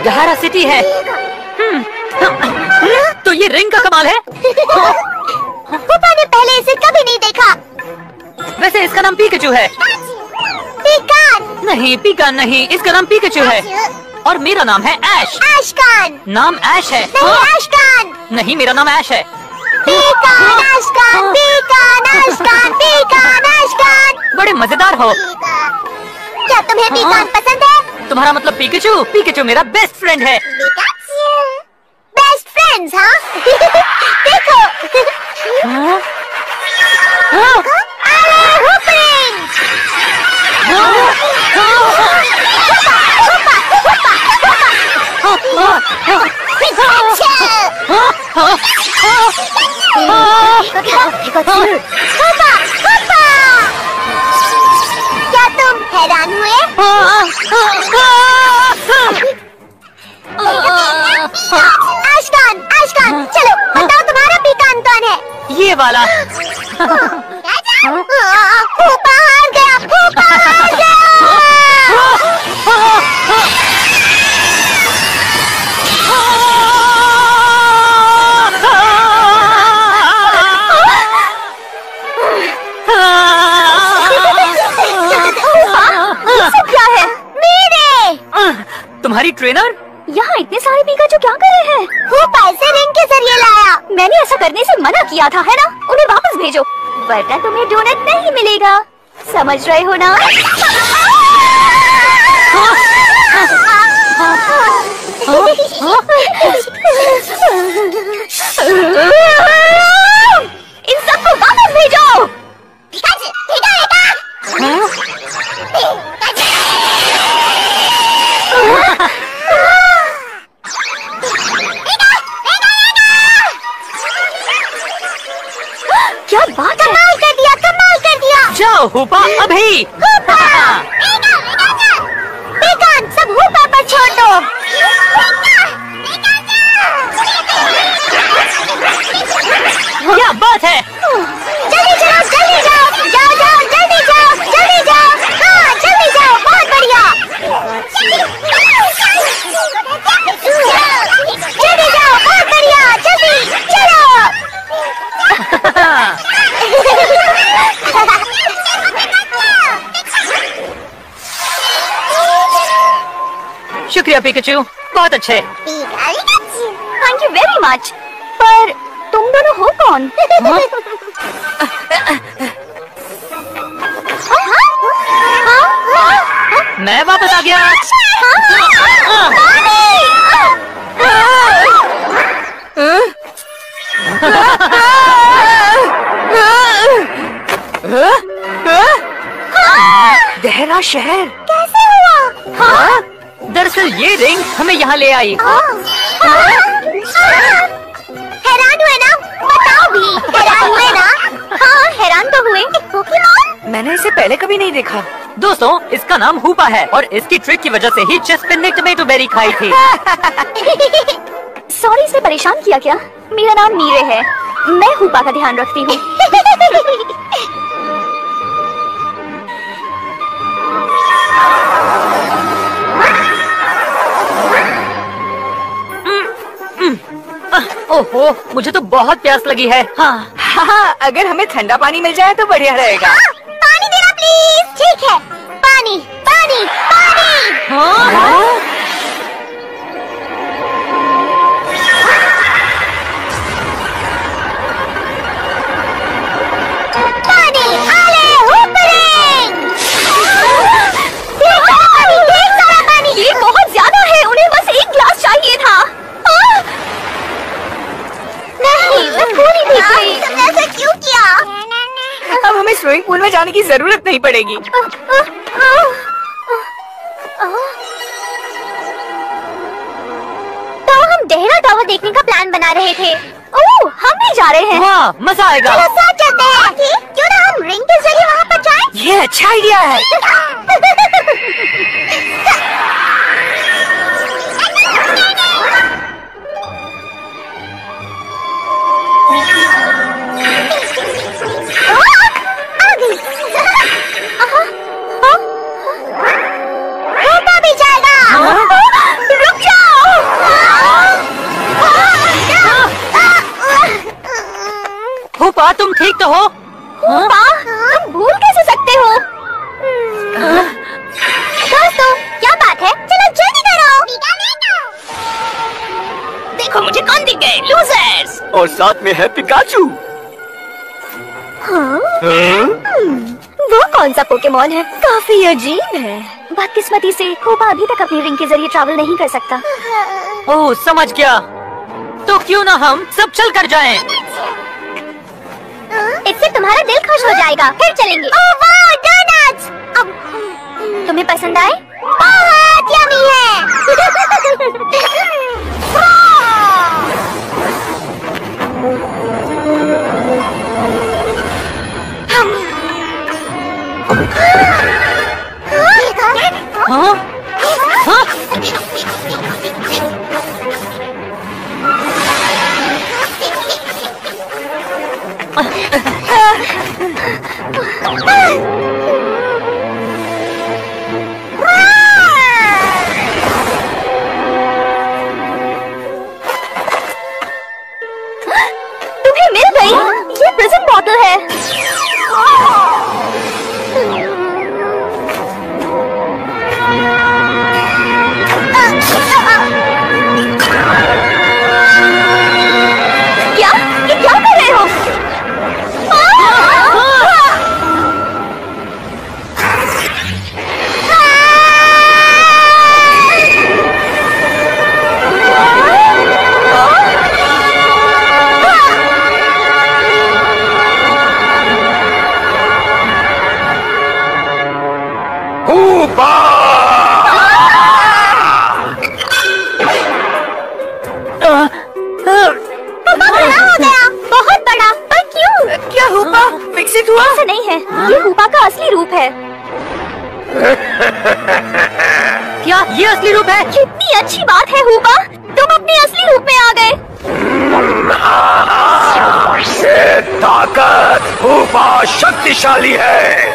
गहरा सिटी है। तो ये रिंग का कमाल है। हुपा ने पहले इसे कभी नहीं देखा। वैसे इसका नाम पिकाचू है। पीकान। नहीं, पीकान नहीं, इसका नाम पिकाचू है। और मेरा नाम है ऐश। एशकान। नाम ऐश है। नहीं, एशकान। नहीं, मेरा नाम ऐश है। पीकान, एशकान, पीकान, एशकान, पीकान, एशकान। बड़े मजेदार हो। क्या तुम्हें पीकान पसंद है? तुम्हारा मतलब पिकाचू? पिकाचू मेरा बेस्ट फ्रेंड है। बेस्ट फ्रेंड्स, हाँ? देखो। अरे हुपरिंग! क्या तुम हैरान हुए? आशकान, आशकान, चलो बताओ तुम्हारा पीकान कौन है? ये वाला। हुपा हार गया, हुपा हार गया। क्या है? मेरे तुम्हारी ट्रेनर? यहाँ इतने सारे पिकाचू क्या कर रहे हैं? हुपा इसे रिंग के जरिए लाया। मैंने ऐसा करने से मना किया था, है ना? उन्हें वापस भेजो, वरना तुम्हें डोनट नहीं मिलेगा। समझ रहे हो ना? इन सबको वापस भेजो। क्या बात है? कमाल कर दिया, कमाल कर दिया। जाओ हुपा अभी। पीकान, सब हुपा पर छोड़ दो। क्या बात है? जल्दी जाओ, जल्दी जाओ, जाओ जाओ, जल्दी जाओ, जल्दी जाओ। हाँ, जल्दी जाओ, बहुत बढ़िया। जल्दी जाओ, बहुत बढ़िया, जल्दी चलो। शुक्रिया पिकाचू, बहुत अच्छे। Thank you very much. पर तुम दोनों हो कौन? मैं वापस आ गया। गहरा शहर कैसे हुआ? हाँ? दरअसल ये रिंग हमें यहाँ ले आई। हैरान हुए ना? बताओ भी, हैरान हुए ना? हाँ, हैरान तो हुए। पोकेमॉन? मैंने इसे पहले कभी नहीं देखा। दोस्तों, इसका नाम हुपा है और इसकी ट्रिक की वजह से ही जस्पिन ने टमेटो बेरी खाई थी। सॉरी से परेशान किया क्या? मेरा नाम मीरे है, मैं हुपा का ध्यान रखती हूँ। ओहो, मुझे तो बहुत प्यास लगी है। हाँ, हाँ, अगर हमें ठंडा पानी मिल जाए तो बढ़िया रहेगा। पानी देना प्लीज। ठीक है, पानी, पानी, पानी। हाँ? पानी, आले, हुपरिंग। पानी, ढेर सारा पानी। ये बहुत ज्यादा है, उन्हें बस एक गिलास चाहिए था। नहीं, मैं पूरी भीग गई। तुमने ऐसा क्यों किया? अब हमें स्विमिंग पूल में जाने की जरूरत नहीं पड़ेगी। तो हम देहरा टावर देखने का प्लान बना रहे थे। ओह, हम भी जा रहे हैं। वाह, मजा आएगा। चलो साथ चलते हैं। क्यों ना हम रिंग के जरिए वहाँ पर जाएं? ये अच्छा आइडिया है। भी जाएगा। रुक जाओ। हुपा तुम ठीक तो हो? हुपा, तुम भूल कैसे सकते हो? दोस्तों क्या बात है, चलो जल्दी करो। देखो मुझे कौन दिख गए, लूजर्स। और साथ में है पिकाचू। वो कौन सा पोकेमॉन है? काफी अजीब है। बदकिस्मती से हुपा अभी तक अपनी रिंग के जरिए ट्रैवल नहीं कर सकता। ओह समझ गया। तो क्यों ना हम सब चल कर जाएं? इससे तुम्हारा दिल खुश हो जाएगा, फिर चलेंगे। ओह वाह, डोनट्स! तुम्हें पसंद आए? बहुत यम्मी है। हाँ? हाँ? तुम्हें मिल गई? ये प्रिजन बॉटल है। क्या? ये क्या कर रहे हो? बहुत बड़ा। पर क्यों? क्या हुपा विकसित हुआ? ऐसा नहीं है, ये हुपा का असली रूप है। क्या ये असली रूप है? कितनी अच्छी बात है हुपा, तुम अपने असली रूप में आ गए। ये ताकत हुपा शक्तिशाली है।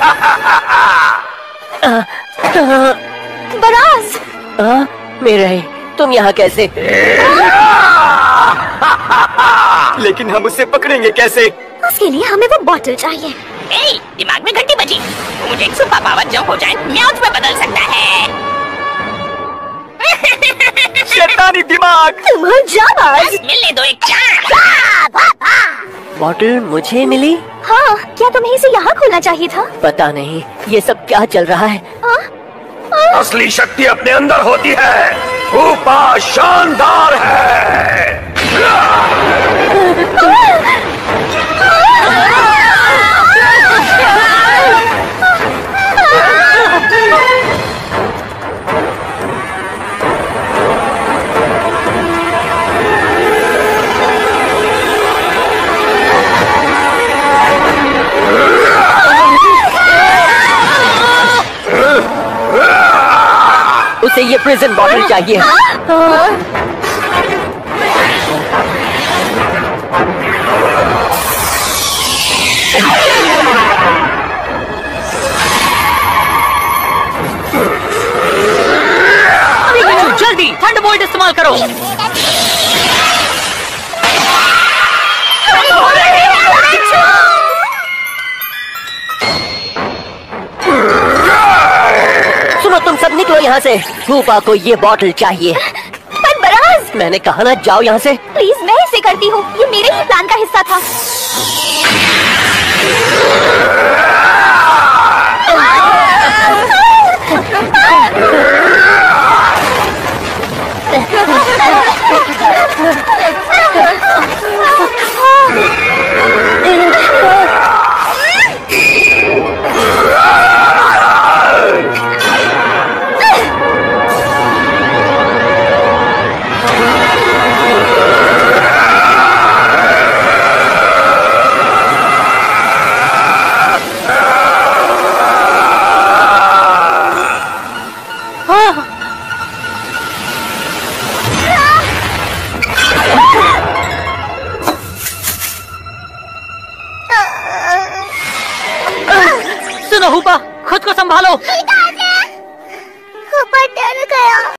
बराज, मेरे तुम यहाँ कैसे? लेकिन हम उसे पकड़ेंगे कैसे? उसके लिए हमें वो बॉटल चाहिए। ए, दिमाग में घंटी बजी। मुझे एक सुपर पावर जंप हो जाए, म्याऊज में बदल सकता है। शैतानी दिमाग। तुम हो जाबाज। मिलने दो एक चांस। बॉटल मुझे मिली? हाँ, क्या तुम्हें इसे यहाँ खोलना चाहिए था? पता नहीं ये सब क्या चल रहा है। असली शक्ति अपने अंदर होती है। हुपा शानदार है। उसे ये प्रिजन बॉटल चाहिए। जल्दी थंडरबोल्ट इस्तेमाल करो। सुनो तुम सब निकलो यहाँ से। हुपा को ये बॉटल चाहिए। पर बराज, मैंने कहा ना जाओ यहाँ से। प्लीज मैं इसे करती हूँ, ये मेरे ही प्लान का हिस्सा था। सुनो हुपा, खुद को संभालो। ऊपर डर गया।